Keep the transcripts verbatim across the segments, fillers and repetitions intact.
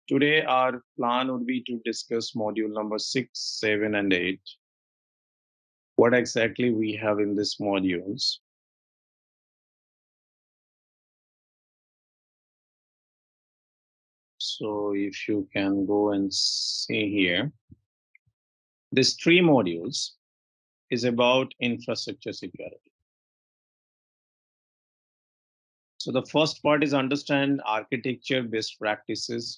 Today, our plan would be to discuss module number six, seven, and eight. What exactly we have in these modules. So if you can go and see here, these three modules is about infrastructure security. So the first part is understand architecture best practices.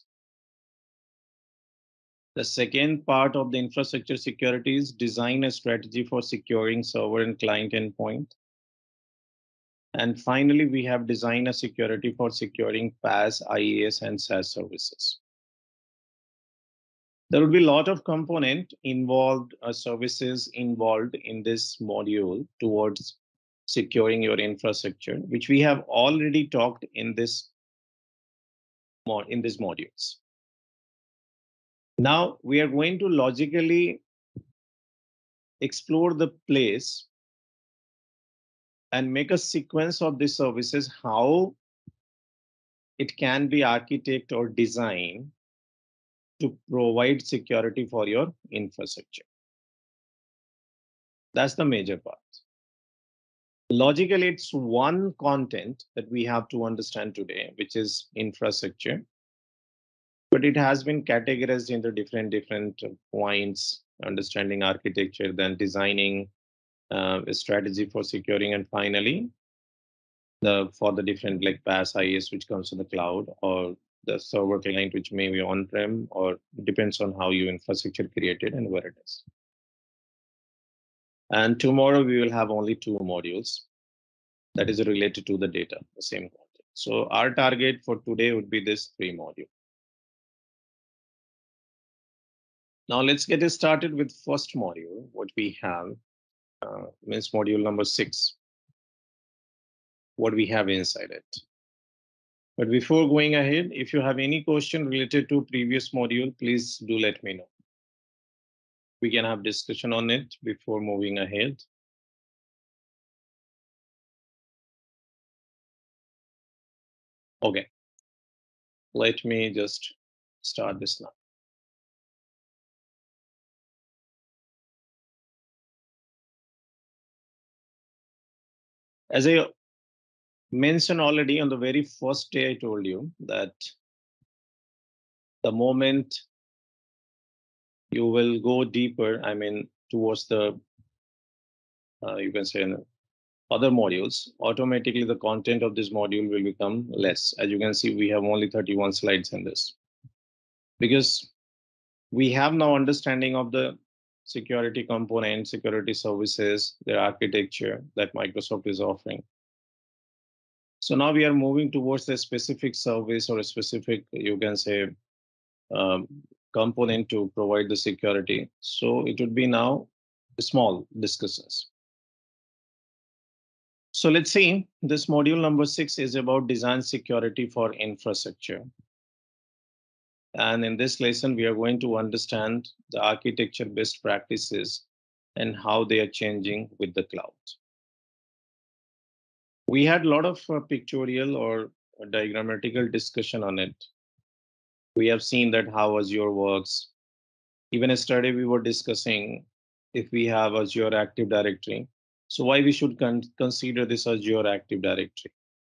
The second part of the infrastructure security is design a strategy for securing server and client endpoint. And finally, we have designed a security for securing PaaS, IaaS, and SaaS services. There will be a lot of component involved, uh, services involved in this module towards securing your infrastructure, which we have already talked in this in these modules. Now we are going to logically explore the place and make a sequence of these services, how it can be architect or design to provide security for your infrastructure. That's the major part. Logically, it's one content that we have to understand today, which is infrastructure. But it has been categorized into different different points, understanding architecture, then designing uh, a strategy for securing, and finally, the for the different like PaaS, IaaS, which comes to the cloud, or the server client, which may be on-prem, or depends on how your infrastructure created and where it is. And tomorrow we will have only two modules that is related to the data, the same content. So our target for today would be this three module. Now let's get started with first module. What we have uh, means module number six. What we have inside it. But before going ahead, if you have any question related to previous module, please do let me know. We can have discussion on it before moving ahead. Okay, let me just start this now. As I mentioned already on the very first day, I told you that the moment you will go deeper, I mean, towards the, uh, you can say, other modules, automatically the content of this module will become less. As you can see, we have only thirty-one slides in this. Because we have now understanding of the security component, security services, their architecture that Microsoft is offering. So now we are moving towards a specific service or a specific, you can say, um, component to provide the security. So it would be now small discussions. So let's see, this module number six is about design security for infrastructure. And in this lesson, we are going to understand the architecture best practices and how they are changing with the cloud. We had a lot of uh, pictorial or diagrammatical discussion on it. We have seen that how Azure works. Even yesterday, we were discussing if we have Azure Active Directory. So why we should con consider this Azure Active Directory.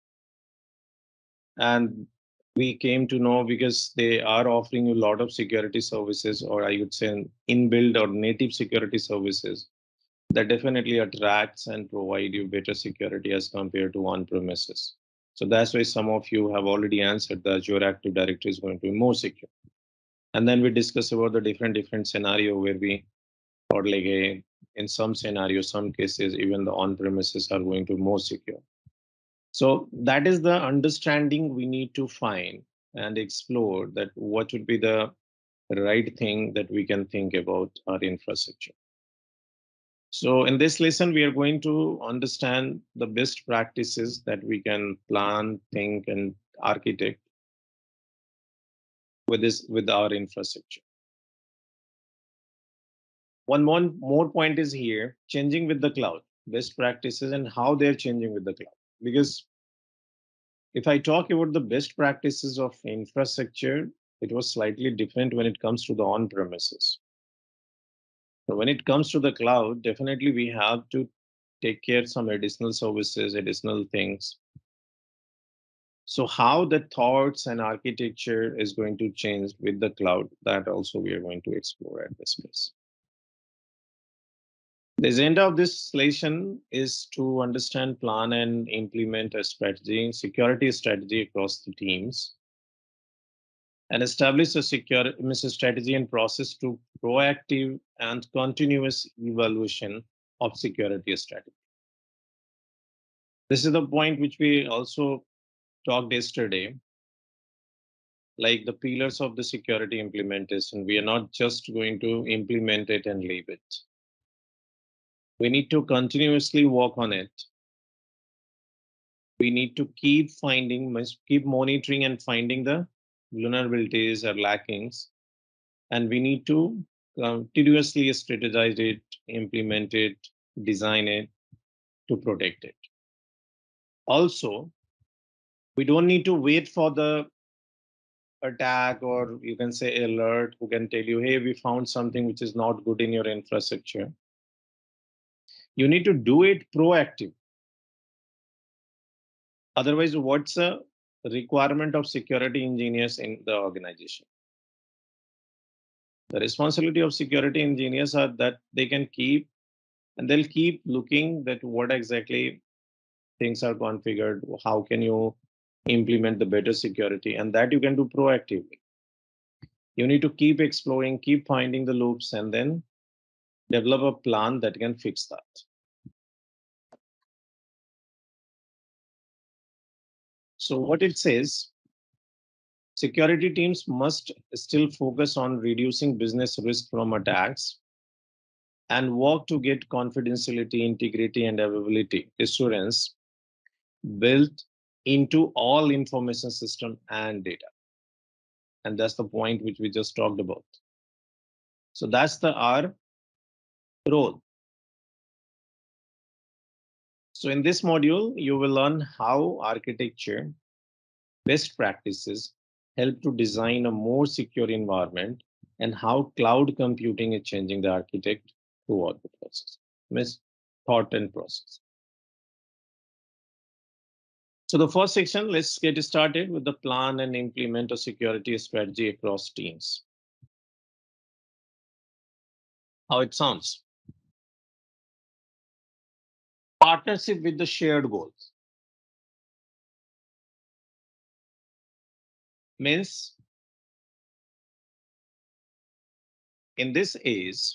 And we came to know because they are offering you a lot of security services, or I would say inbuilt or native security services that definitely attracts and provide you better security as compared to on-premises. So that's why some of you have already answered that Azure Active Directory is going to be more secure. And then we discuss about the different different scenario where we thought like a, in some scenarios, some cases, even the on-premises are going to be more secure. So that is the understanding we need to find and explore that what would be the right thing that we can think about our infrastructure. So in this lesson, we are going to understand the best practices that we can plan, think, and architect with this with our infrastructure. One more, more point is here, changing with the cloud, best practices and how they're changing with the cloud. Because if I talk about the best practices of infrastructure, it was slightly different when it comes to the on-premises. So when it comes to the cloud, definitely we have to take care some additional services, additional things. So how the thoughts and architecture is going to change with the cloud, that also we are going to explore at this place. The agenda of this session is to understand, plan, and implement a strategy, security strategy across the teams, and establish a secure strategy and process to proactive and continuous evaluation of security strategy. This is the point which we also talked yesterday, like the pillars of the security implementation. We are not just going to implement it and leave it. We need to continuously work on it. We need to keep finding, keep monitoring and finding the vulnerabilities or lackings. And we need to continuously strategize it, implement it, design it to protect it. Also, we don't need to wait for the attack, or you can say alert, who can tell you, hey, we found something which is not good in your infrastructure. You need to do it proactive. Otherwise, what's the requirement of security engineers in the organization? The responsibility of security engineers are that they can keep and they'll keep looking that what exactly things are configured, how can you implement the better security, and that you can do proactively. You need to keep exploring, keep finding the loops, and then develop a plan that can fix that. So what it says, security teams must still focus on reducing business risk from attacks and work to get confidentiality, integrity, and availability assurance built into all information system and data. And that's the point which we just talked about. So that's the our role. So in this module, you will learn how architecture, best practices help to design a more secure environment, and how cloud computing is changing the architect throughout the process. Miss thought and process. So the first section, let's get started with the plan and implement a security strategy across teams. How it sounds. Partnership with the shared goals. Means in this age,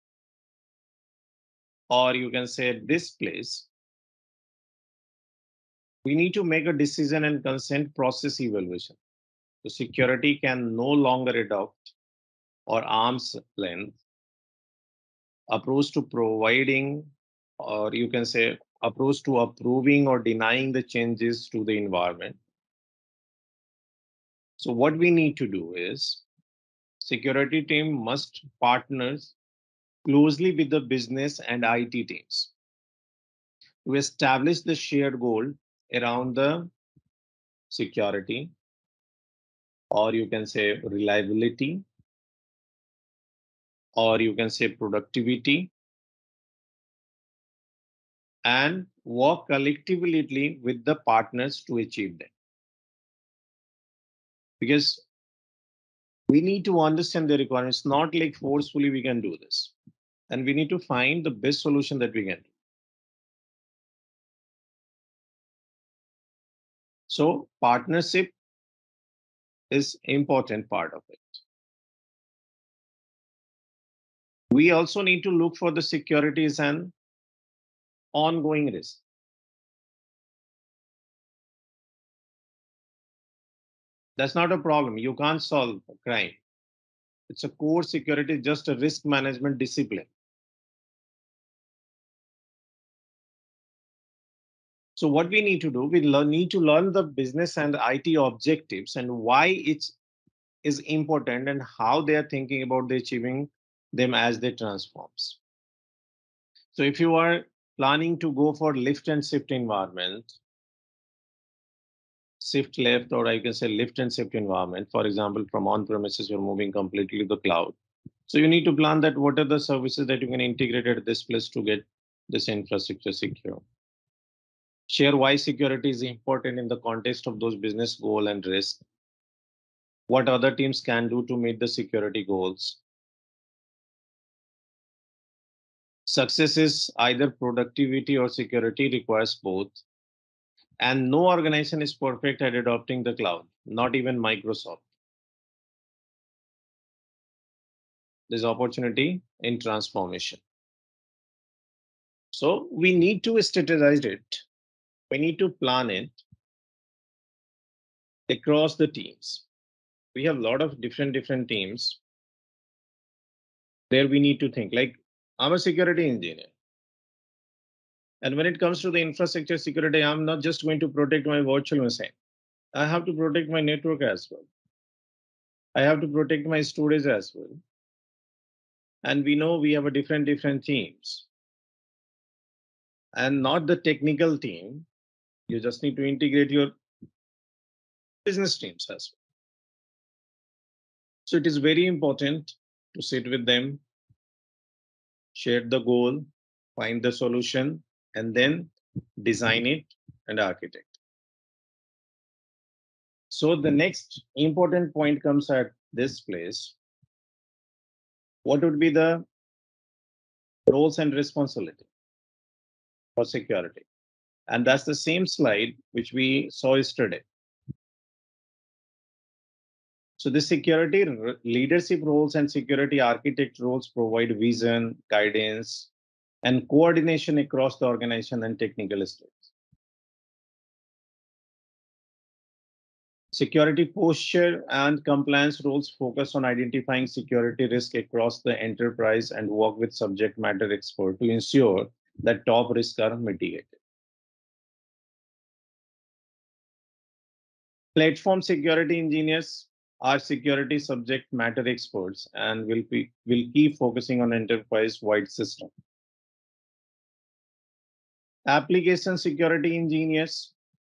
or you can say this place, we need to make a decision and consent process evaluation. So security can no longer adopt or arm's length approach to providing, or you can say approach to approving or denying the changes to the environment. So what we need to do is security team must partner closely with the business and I T teams to establish the shared goal around the security, or you can say reliability, or you can say productivity, and work collectively with the partners to achieve them. Because we need to understand the requirements, not like forcefully we can do this. And we need to find the best solution that we can do. So partnership is important part of it. We also need to look for the security as an ongoing risk. That's not a problem. You can't solve a crime. It's a core security, just a risk management discipline. So what we need to do, we learn, need to learn the business and I T objectives and why it is important and how they are thinking about the achieving them as they transforms. So if you are planning to go for lift and shift environment, shift left, or I can say lift and shift environment. For example, from on-premises, you're moving completely to the cloud. So you need to plan that what are the services that you can integrate at this place to get this infrastructure secure. Share why security is important in the context of those business goal and risk. What other teams can do to meet the security goals. Success is either productivity or security requires both. And no organization is perfect at adopting the cloud, not even Microsoft. There's opportunity in transformation. So we need to strategize it. We need to plan it across the teams. We have a lot of different different teams. There we need to think like I'm a security engineer. And when it comes to the infrastructure security, I'm not just going to protect my virtual machine. I have to protect my network as well. I have to protect my storage as well. And we know we have a different different teams. And not the technical team. You just need to integrate your business teams as well. So it is very important to sit with them, share the goal, find the solution, and then design it and architect. So the next important point comes at this place. What would be the roles and responsibility for security? And that's the same slide which we saw yesterday. So the security leadership roles and security architect roles provide vision, guidance, and coordination across the organization and technical staff. Security posture and compliance roles focus on identifying security risk across the enterprise and work with subject matter expert to ensure that top risks are mitigated. Platform security engineers are security subject matter experts and will, be, will keep focusing on enterprise-wide system. Application security engineers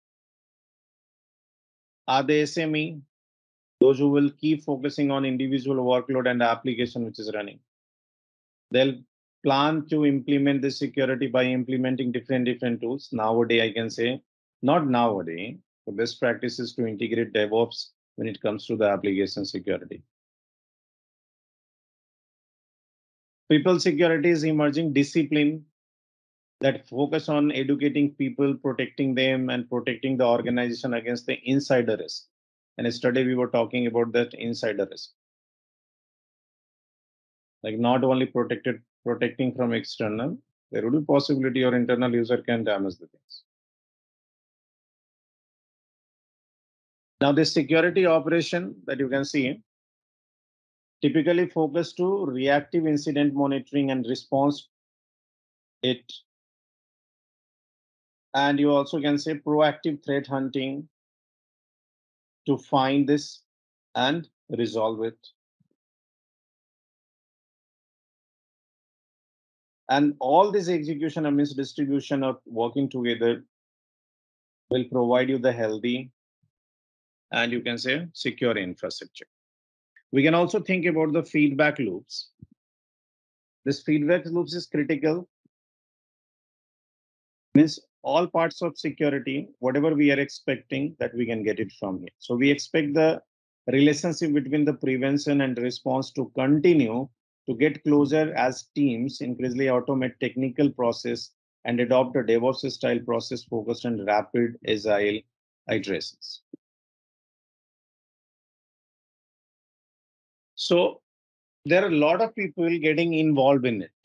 are the S M E, those who will keep focusing on individual workload and application which is running. They'll plan to implement this security by implementing different different tools. Nowadays, I can say, not nowadays, the best practice is to integrate DevOps when it comes to the application security. People security is emerging discipline that focus on educating people, protecting them, and protecting the organization against the insider risk. And yesterday we were talking about that insider risk. Like not only protected, protecting from external, there would be possibility your internal user can damage the things. Now this security operation that you can see typically focus to reactive incident monitoring and response it. And you also can say proactive threat hunting to find this and resolve it. And all this execution amidst distribution of working together will provide you the healthy and you can say secure infrastructure. We can also think about the feedback loops. This feedback loops is critical. Means all parts of security, whatever we are expecting, that we can get it from here. So we expect the relationship between the prevention and response to continue to get closer as teams increasingly automate technical process and adopt a DevOps style process focused on rapid agile iterations. So there are a lot of people getting involved in it.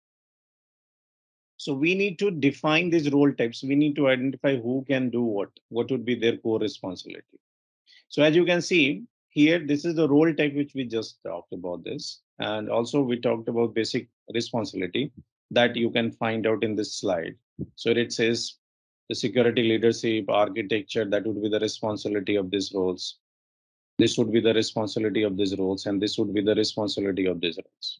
So we need to define these role types. We need to identify who can do what, what would be their core responsibility. So as you can see here, this is the role type which we just talked about this. And also we talked about basic responsibility that you can find out in this slide. So it says the security leadership, architecture, that would be the responsibility of these roles. This would be the responsibility of these roles, and this would be the responsibility of these roles.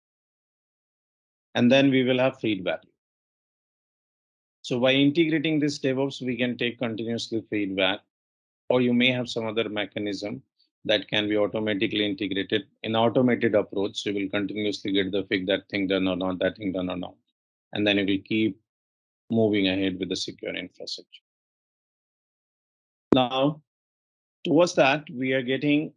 And then we will have feedback. So by integrating this DevOps, we can take continuously feedback or you may have some other mechanism that can be automatically integrated. In automated approach, you will continuously get the fix that thing done or not, that thing done or not. And then you will keep moving ahead with the secure infrastructure. Now, towards that, we are getting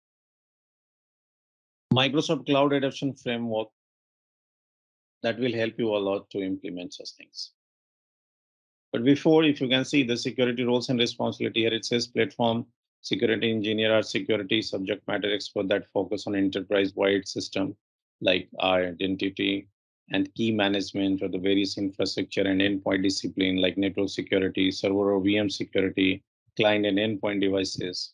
Microsoft Cloud Adoption Framework that will help you a lot to implement such things. But before, if you can see the security roles and responsibility here, it says platform security engineer or security subject matter expert that focus on enterprise-wide system like our identity and key management or the various infrastructure and endpoint discipline like network security, server or V M security, client and endpoint devices.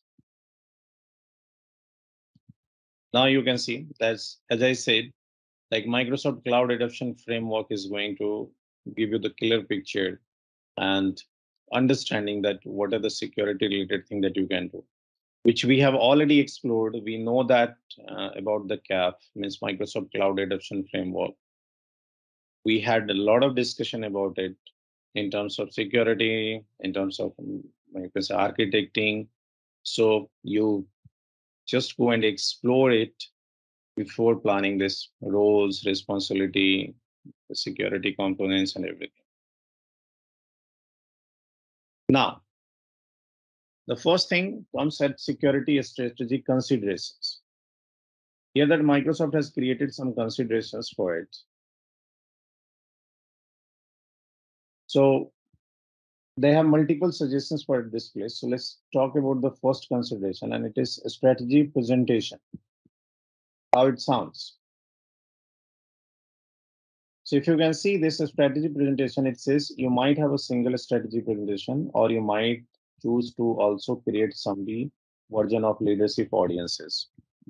Now you can see that's, as I said, like Microsoft Cloud Adoption Framework is going to give you the clear picture and understanding that what are the security related things that you can do, which we have already explored. We know that uh, about the C A F, means Microsoft Cloud Adoption Framework. We had a lot of discussion about it in terms of security, in terms of um, like I say, architecting. So you just go and explore it before planning this roles, responsibility, the security components, and everything. Now, the first thing comes at security strategy considerations. Here that Microsoft has created some considerations for it. So they have multiple suggestions for this place. So let's talk about the first consideration, and it is a strategy presentation. How it sounds. So if you can see this strategy presentation, it says you might have a single strategy presentation, or you might choose to also create some version of leadership audiences.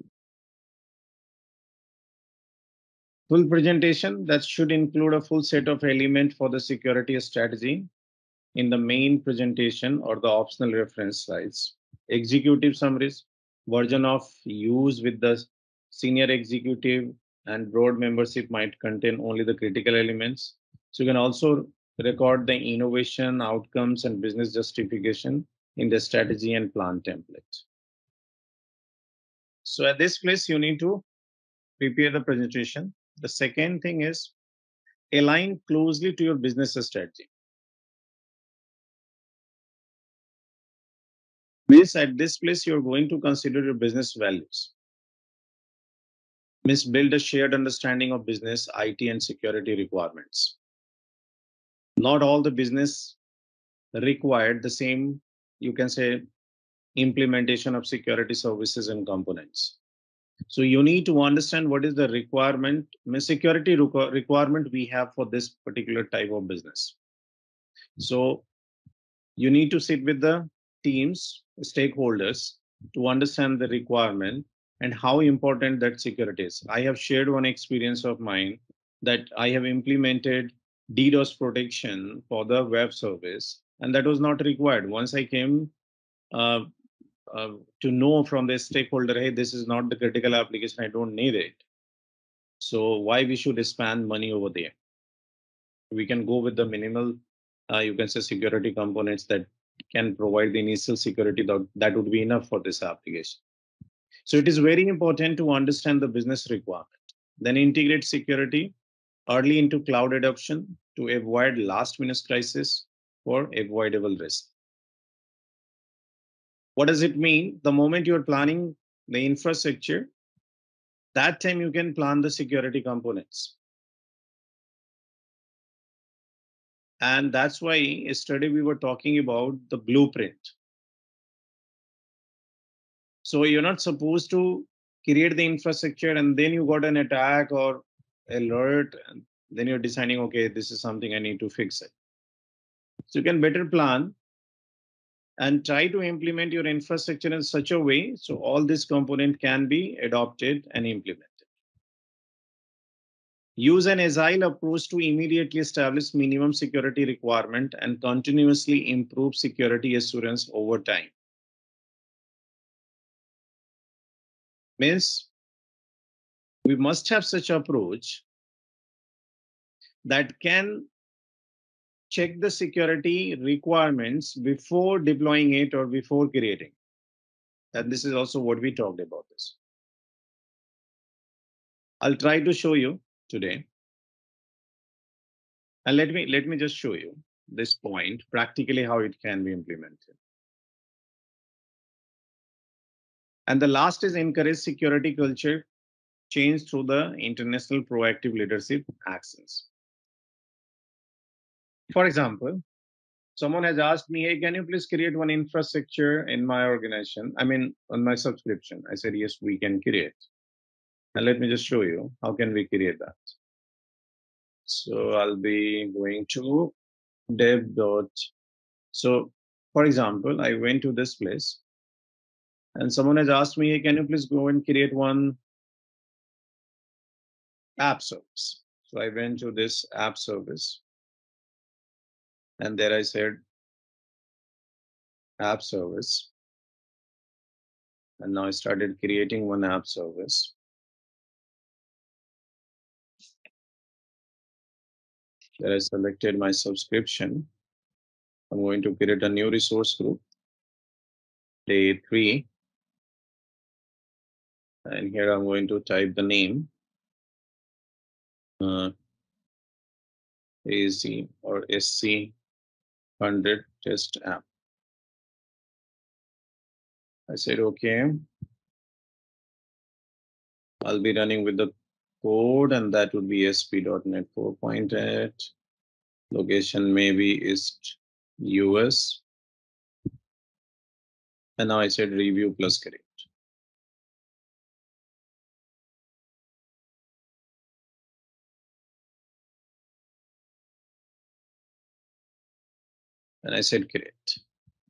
Full presentation that should include a full set of elements for the security strategy in the main presentation or the optional reference slides. Executive summaries, version of use with the senior executive and board membership might contain only the critical elements. So you can also record the innovation, outcomes, and business justification in the strategy and plan template. So at this place, you need to prepare the presentation. The second thing is align closely to your business strategy. Means at this place, you're going to consider your business values. Means build a shared understanding of business, I T, and security requirements. Not all the business required the same, you can say, implementation of security services and components. So you need to understand what is the requirement, means security requirement we have for this particular type of business. So you need to sit with the teams, stakeholders, to understand the requirement and how important that security is. I have shared one experience of mine that I have implemented DDoS protection for the web service, and that was not required. Once I came uh, uh, to know from the stakeholder, hey, this is not the critical application, I don't need it. So why we should spend money over there? We can go with the minimal, uh, you can say, security components that can provide the initial security that, that would be enough for this application. So it is very important to understand the business requirement. Then integrate security early into cloud adoption to avoid last minute crisis or avoidable risk. What does it mean? The moment you're planning the infrastructure, that time you can plan the security components. And that's why yesterday we were talking about the blueprint. So you're not supposed to create the infrastructure and then you got an attack or alert, and then you're deciding, okay, this is something I need to fix it. So you can better plan and try to implement your infrastructure in such a way so all this component can be adopted and implemented. Use an agile approach to immediately establish minimum security requirement and continuously improve security assurance over time. Means we must have such approach that can check the security requirements before deploying it or before creating. And this is also what we talked about this. I'll try to show you today. And let me let me just show you this point practically how it can be implemented. And the last is encourage security culture change through the international proactive leadership actions. For example, someone has asked me, hey, can you please create one infrastructure in my organization? I mean, on my subscription. I said, yes, we can create. And let me just show you how can we create that. So I'll be going to dev dot. So for example, I went to this place and someone has asked me, hey, can you please go and create one app service? So I went to this app service and there I said app service. And now I started creating one app service. There I selected my subscription. I'm going to create a new resource group, day three. And here I'm going to type the name, uh, A Z or S C one hundred test app. I said, okay, I'll be running with the code and that would be A S P dot NET four point eight. Location maybe is U S. And now I said review plus create. And I said create.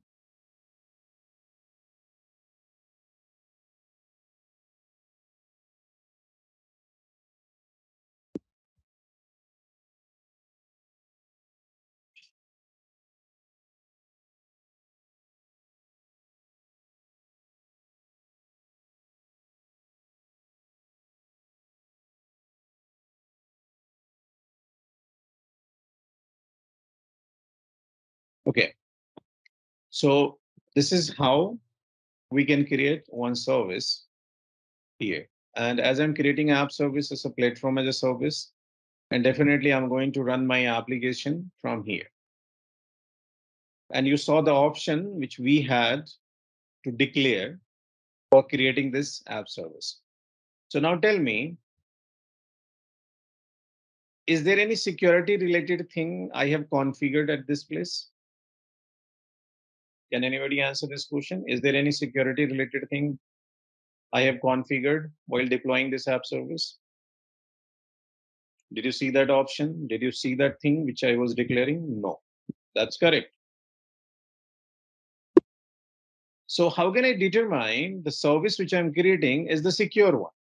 Okay. So this is how we can create one service here. And as I'm creating app service as a platform as a service, and definitely I'm going to run my application from here. And you saw the option which we had to declare for creating this app service. So now tell me, is there any security related thing I have configured at this place? Can anybody answer this question? Is there any security related thing I have configured while deploying this app service? Did you see that option? Did you see that thing which I was declaring? No, that's correct. So how can I determine the service which I'm creating is the secure one?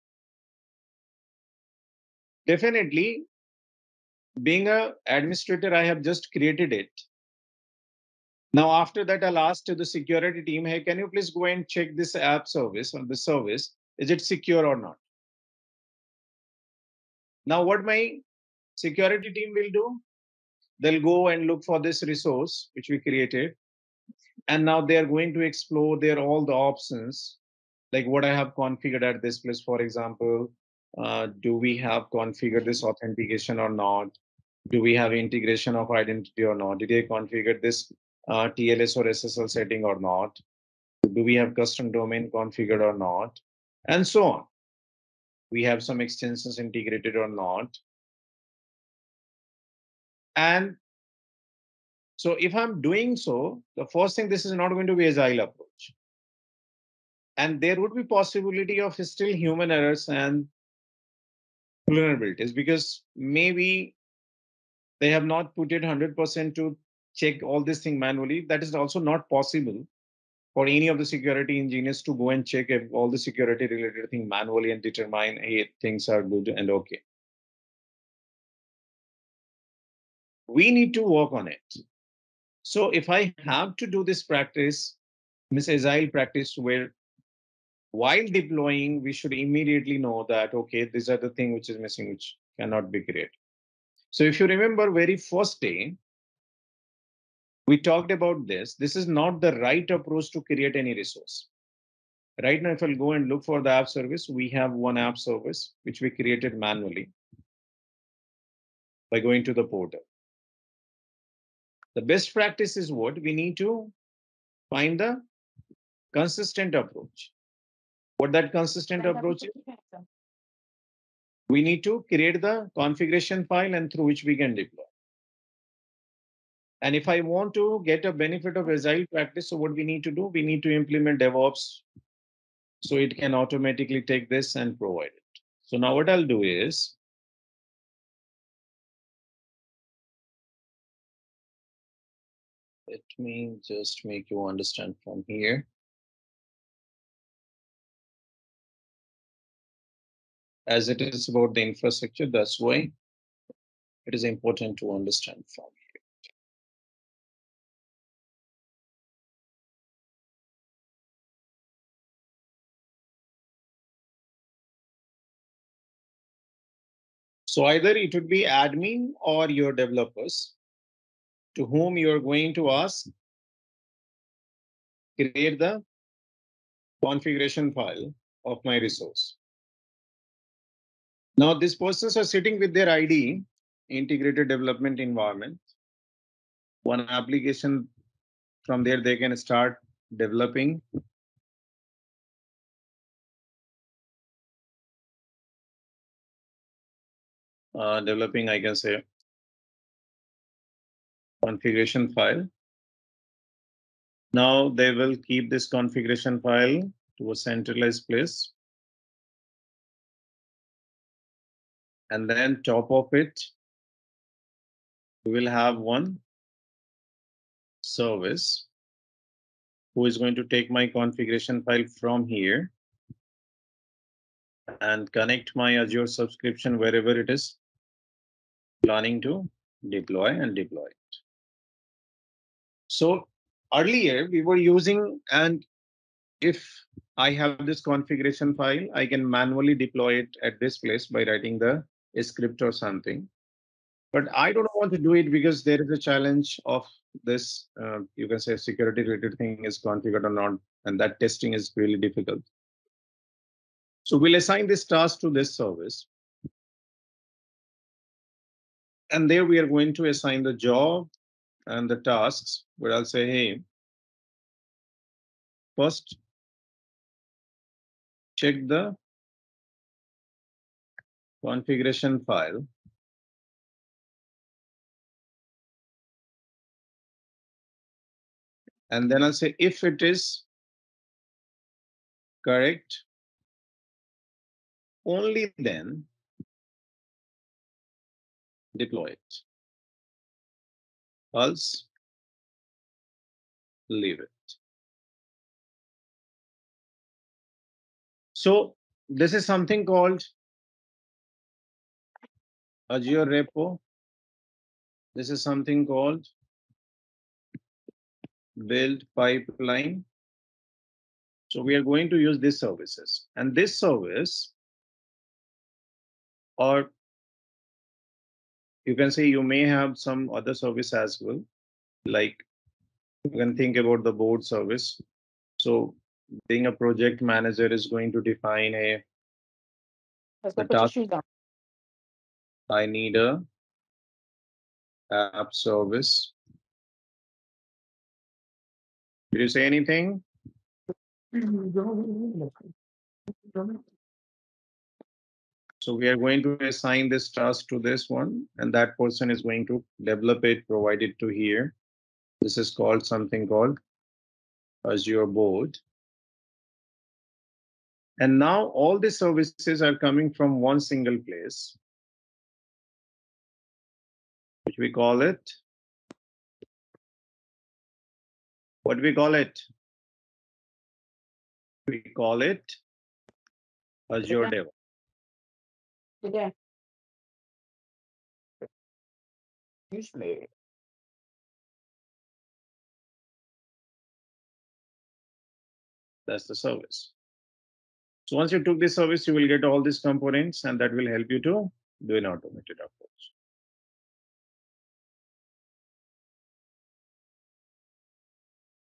Definitely, being an administrator, I have just created it. Now, after that, I'll ask to the security team, hey, can you please go and check this app service or the service? Is it secure or not? Now, what my security team will do? They'll go and look for this resource which we created. And now they are going to explore their all the options, like what I have configured at this place. For example, uh, do we have configured this authentication or not? Do we have integration of identity or not? Did I configure this uh, T L S or S S L setting or not? Do we have custom domain configured or not? And so on. We have some extensions integrated or not. And so if I'm doing so, the first thing, this is not going to be agile approach. And there would be possibility of still human errors and vulnerabilities because maybe they have not put it one hundred percent to check all this thing manually. That is also not possible for any of the security engineers to go and check if all the security related thing manually and determine, hey, things are good and okay. We need to work on it. So if I have to do this practice, Miss Agile practice, where while deploying, we should immediately know that, okay, these are the thing which is missing, which cannot be created. So if you remember very first day, we talked about this. This is not the right approach to create any resource. Right now, if I'll go and look for the app service, we have one app service which we created manually by going to the portal. The best practice is what? We need to find the consistent approach. What that consistent approach is? We need to create the configuration file and through which we can deploy. And if I want to get a benefit of agile practice, so what we need to do, we need to implement DevOps so it can automatically take this and provide it. So now what I'll do is, let me just make you understand from here. As it is about the infrastructure, that's why it is important to understand from here. So either it would be admin or your developers to whom you're going to ask, create the configuration file of my resource. Now, these persons are sitting with their I D, integrated development environment. One application from there, they can start developing. Uh, developing, I can say, configuration file. Now they will keep this configuration file to a centralized place. And then top of it, we will have one service who is going to take my configuration file from here and connect my Azure subscription wherever it is planning to deploy and deploy it. So earlier we were using, and if I have this configuration file, I can manually deploy it at this place by writing the script or something. But I don't want to do it because there is a challenge of this, uh, you can say security related thing is configured or not, and that testing is really difficult. So we'll assign this task to this service. And there we are going to assign the job and the tasks, where I'll say, hey, first check the configuration file. And then I'll say, if it is correct, only then deploy it. Else, leave it. So this is something called Azure repo. This is something called build pipeline. So we are going to use these services. And this service, or you can say you may have some other service as well, like you can think about the board service. So being a project manager is going to define a the task. I need a app service. Did you say anything? So we are going to assign this task to this one, and that person is going to develop it, provide it to here. This is called something called Azure board. And now all the services are coming from one single place, which we call it, what do we call it? We call it Azure Dev. Yeah. Usually. That's the service. So once you took this service, you will get all these components, and that will help you to do an automated approach.